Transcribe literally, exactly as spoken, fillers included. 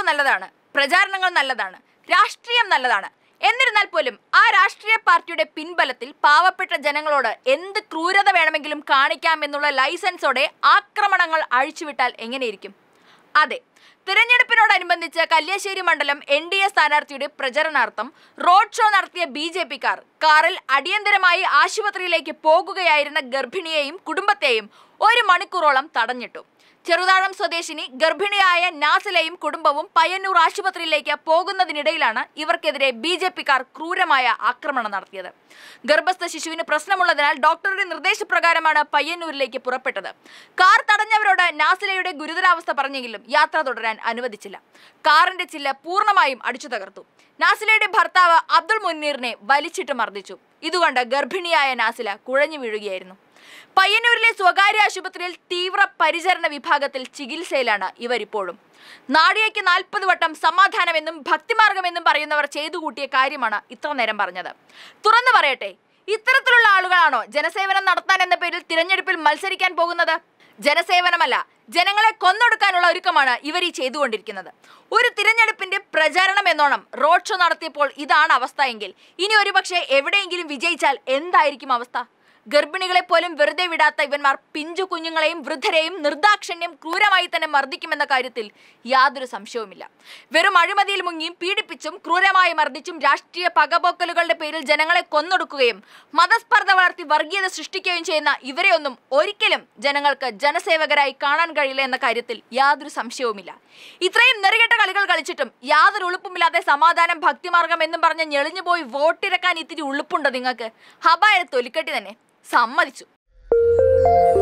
നല്ലതാണ്, പ്രചാരണങ്ങൾ നല്ലതാണ്, രാഷ്ട്രീയം നല്ലതാണ്. എന്നിരുന്നാൽ പോലും ആ രാഷ്ട്രീയ പാർട്ടിയുടെ പിൻബലത്തിൽ പാവപ്പെട്ട ജനങ്ങളോട് എന്ത് ക്രൂരത വേണമെങ്കിലും കാണിക്കാം എന്നുള്ള ലൈസൻസോടെ ആക്രമണങ്ങൾ അഴിച്ചുവിട്ടാൽ എങ്ങനെയിരിക്കും? അതെ, തിരഞ്ഞെടുപ്പിനോടനുബന്ധിച്ച് കല്യാശ്ശേരി മണ്ഡലം എൻ ഡി എ സ്ഥാനാർത്ഥിയുടെ പ്രചരണാർത്ഥം റോഡ് ഷോ നടത്തിയ ബി ജെ പിക്കാർ കാറിൽ അടിയന്തരമായി ആശുപത്രിയിലേക്ക് പോകുകയായിരുന്ന ഗർഭിണിയെയും കുടുംബത്തെയും ഒരു മണിക്കൂറോളം തടഞ്ഞിട്ടു. ചെറുതാഴം സ്വദേശിനി ഗർഭിണിയായ നാസിലയും കുടുംബവും പയ്യന്നൂർ ആശുപത്രിയിലേക്ക് പോകുന്നതിനിടയിലാണ് ഇവർക്കെതിരെ ബി ജെ പിക്കാർ ക്രൂരമായ ആക്രമണം നടത്തിയത്. ഗർഭസ്ഥ ശിശുവിന് പ്രശ്നമുള്ളതിനാൽ ഡോക്ടറുടെ നിർദ്ദേശപ്രകാരമാണ് പയ്യന്നൂരിലേക്ക് പുറപ്പെട്ടത്. കാർ തടഞ്ഞവരോട് നാസിലയുടെ ഗുരുതരാവസ്ഥ പറഞ്ഞെങ്കിലും യാത്ര തുടരാൻ അനുവദിച്ചില്ല. കാറിന്റെ ചില്ല് പൂർണ്ണമായും അടിച്ചു തകർത്തു. നാസിലയുടെ ഭർത്താവ് അബ്ദുൾ മുനീറിനെ വലിച്ചിട്ട് മർദ്ദിച്ചു. ഇതുകൊണ്ട് ഗർഭിണിയായ നാസില കുഴഞ്ഞു വീഴുകയായിരുന്നു. പയ്യന്നൂരിലെ സ്വകാര്യ ആശുപത്രിയിൽ തീവ്ര പരിചരണ വിഭാഗത്തിൽ ചികിത്സയിലാണ് ഇവരിപ്പോഴും. നാടിയേക്ക് നാൽപ്പത് വട്ടം സമാധാനമെന്നും ഭക്തിമാർഗമെന്നും പറയുന്നവർ ചെയ്തു കൂട്ടിയ കാര്യമാണ് ഇത്ര നേരം പറഞ്ഞത്. തുറന്നു പറയട്ടെ, ഇത്തരത്തിലുള്ള ആളുകളാണോ ജനസേവനം നടത്താൻ എന്ന പേരിൽ തിരഞ്ഞെടുപ്പിൽ മത്സരിക്കാൻ പോകുന്നത്? ജനസേവനമല്ല, ജനങ്ങളെ കൊന്നൊടുക്കാനുള്ള ഒരുക്കമാണ് ഇവർ ഈ ചെയ്തുകൊണ്ടിരിക്കുന്നത്. ഒരു തിരഞ്ഞെടുപ്പിന്റെ പ്രചാരണം എന്നോണം റോഡ് ഷോ നടത്തിയപ്പോൾ ഇതാണ് അവസ്ഥ എങ്കിൽ ഇനി ഒരുപക്ഷെ എവിടെയെങ്കിലും വിജയിച്ചാൽ എന്തായിരിക്കും അവസ്ഥ? ഗർഭിണികളെ പോലും വെറുതെ വിടാത്ത ഇവന്മാർ പിഞ്ചു കുഞ്ഞുങ്ങളെയും വൃദ്ധരെയും നിർദാക്ഷിണ്യം ക്രൂരമായി തന്നെ മർദ്ദിക്കുമെന്ന കാര്യത്തിൽ യാതൊരു സംശയവുമില്ല. വെറും അഴിമതിയിൽ മുങ്ങിയും പീഡിപ്പിച്ചും ക്രൂരമായി മർദ്ദിച്ചും രാഷ്ട്രീയ പകപോക്കലുകളുടെ പേരിൽ ജനങ്ങളെ കൊന്നൊടുക്കുകയും മതസ്പർദ്ധ വളർത്തി വർഗീയത സൃഷ്ടിക്കുകയും ചെയ്യുന്ന ഇവരെയൊന്നും ഒരിക്കലും ജനങ്ങൾക്ക് ജനസേവകരായി കാണാൻ കഴിയില്ല എന്ന കാര്യത്തിൽ യാതൊരു സംശയവുമില്ല. ഇത്രയും നെറുകെട്ട കളികൾ കളിച്ചിട്ടും യാതൊരു ഉളുപ്പുമില്ലാതെ സമാധാനം ഭക്തിമാർഗം എന്നും പറഞ്ഞ് ഞെളിഞ്ഞുപോയി വോട്ടിരക്കാൻ ഇത്തിരി ഉളുപ്പുണ്ടോ നിങ്ങൾക്ക്? ഹബായ തൊലിക്കട്ടി തന്നെ. സമ്മതിച്ചു.